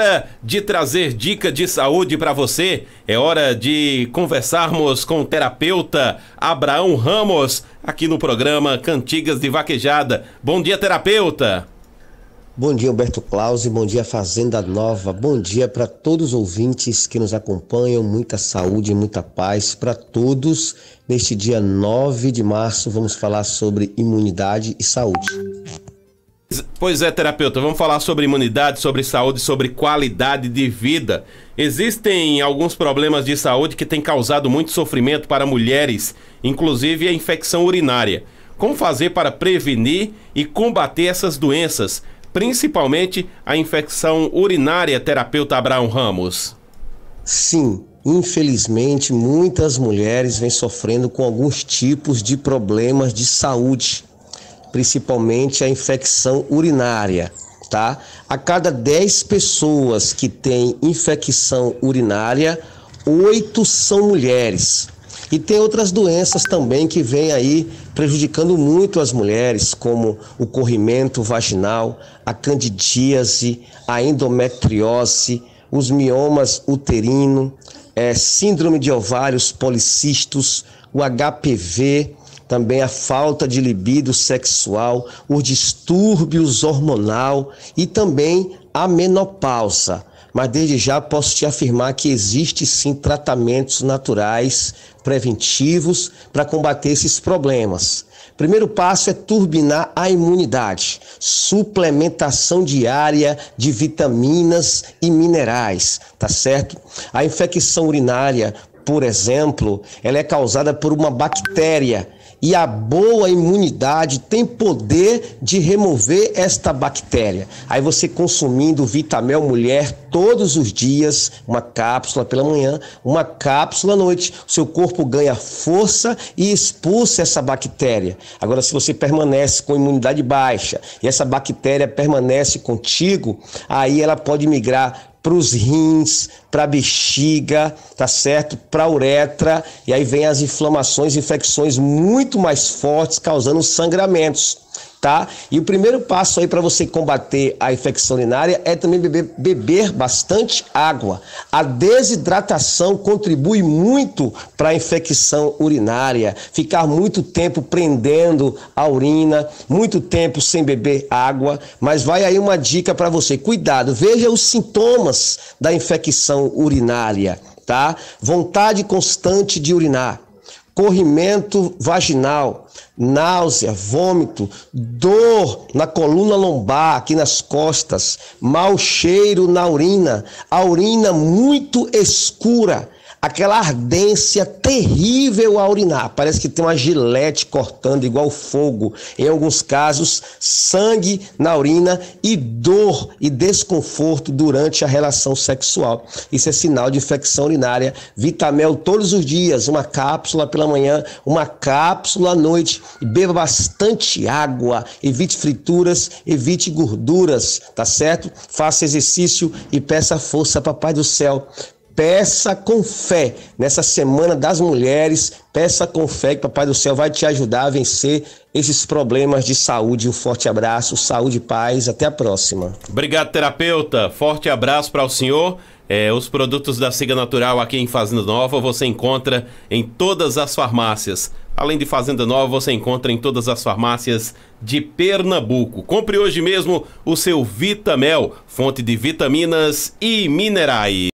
hora de trazer dica de saúde para você. É hora de conversarmos com o terapeuta Abraão Ramos, aqui no programa Cantigas de Vaquejada. Bom dia, terapeuta. Bom dia, Humberto Claus, e bom dia, Fazenda Nova. Bom dia para todos os ouvintes que nos acompanham. Muita saúde e muita paz para todos. Neste dia 9 de março, vamos falar sobre imunidade e saúde. Pois é, terapeuta, vamos falar sobre imunidade, sobre saúde, sobre qualidade de vida. Existem alguns problemas de saúde que têm causado muito sofrimento para mulheres, inclusive a infecção urinária. Como fazer para prevenir e combater essas doenças, principalmente a infecção urinária, terapeuta Abraão Ramos? Sim, infelizmente muitas mulheres vêm sofrendo com alguns tipos de problemas de saúde, principalmente a infecção urinária, tá? A cada 10 pessoas que têm infecção urinária, 8 são mulheres. E tem outras doenças também que vêm aí prejudicando muito as mulheres, como o corrimento vaginal, a candidíase, a endometriose, os miomas uterino, síndrome de ovários policísticos, o HPV, também a falta de libido sexual, os distúrbios hormonal e também a menopausa. Mas desde já posso te afirmar que existe sim tratamentos naturais preventivos para combater esses problemas. Primeiro passo é turbinar a imunidade, suplementação diária de vitaminas e minerais, tá certo? A infecção urinária, por exemplo, ela é causada por uma bactéria. E a boa imunidade tem poder de remover esta bactéria. Aí você consumindo Vitamel Mulher todos os dias, uma cápsula pela manhã, uma cápsula à noite, o seu corpo ganha força e expulsa essa bactéria. Agora, se você permanece com imunidade baixa e essa bactéria permanece contigo, aí ela pode migrar para os rins, para a bexiga, tá certo? Para a uretra, e aí vem as inflamações, infecções muito mais fortes, causando sangramentos, tá? E o primeiro passo aí para você combater a infecção urinária é também beber bastante água. A desidratação contribui muito para a infecção urinária. Ficar muito tempo prendendo a urina, muito tempo sem beber água. Mas vai aí uma dica para você. Cuidado, veja os sintomas da infecção urinária, tá? Vontade constante de urinar, corrimento vaginal, náusea, vômito, dor na coluna lombar, aqui nas costas, mau cheiro na urina, a urina muito escura, aquela ardência terrível a urinar, parece que tem uma gilete cortando igual fogo. Em alguns casos, sangue na urina e dor e desconforto durante a relação sexual. Isso é sinal de infecção urinária. Vitamel todos os dias, uma cápsula pela manhã, uma cápsula à noite. Beba bastante água, evite frituras, evite gorduras, tá certo? Faça exercício e peça força, Papai do Céu. Peça com fé, nessa Semana das Mulheres, peça com fé que Papai do Céu vai te ajudar a vencer esses problemas de saúde. Um forte abraço, saúde e paz, até a próxima. Obrigado, terapeuta, forte abraço para o senhor. Os produtos da Siga Natural aqui em Fazenda Nova você encontra em todas as farmácias. Além de Fazenda Nova, você encontra em todas as farmácias de Pernambuco. Compre hoje mesmo o seu Vitamel, fonte de vitaminas e minerais.